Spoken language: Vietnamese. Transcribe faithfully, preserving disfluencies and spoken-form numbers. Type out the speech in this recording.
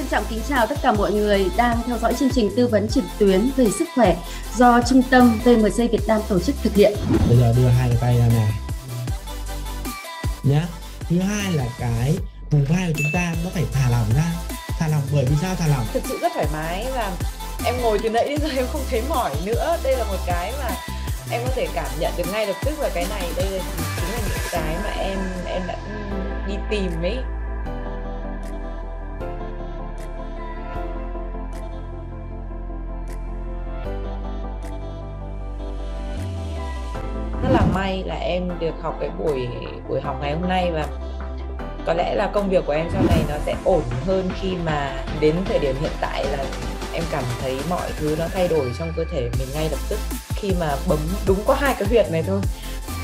trân trọng kính chào tất cả mọi người đang theo dõi chương trình tư vấn trực tuyến về sức khỏe do Trung tâm vê em xê Việt Nam tổ chức thực hiện. Bây giờ đưa hai cái tay ra này nhá. Thứ hai là cái vùng vai của chúng ta nó phải thả lỏng ra. Thả lỏng bởi vì sao thả lỏng? Thực sự rất thoải mái và em ngồi từ nãy đến giờ em không thấy mỏi nữa. Đây là một cái mà em có thể cảm nhận được ngay lập tức, và cái này đây là chính là những cái mà em em đã đi tìm ấy. Rất là may là em được học cái buổi buổi học ngày hôm nay, và có lẽ là công việc của em sau này nó sẽ ổn hơn khi mà đến thời điểm hiện tại là em cảm thấy mọi thứ nó thay đổi trong cơ thể mình ngay lập tức khi mà bấm đúng có hai cái huyệt này thôi.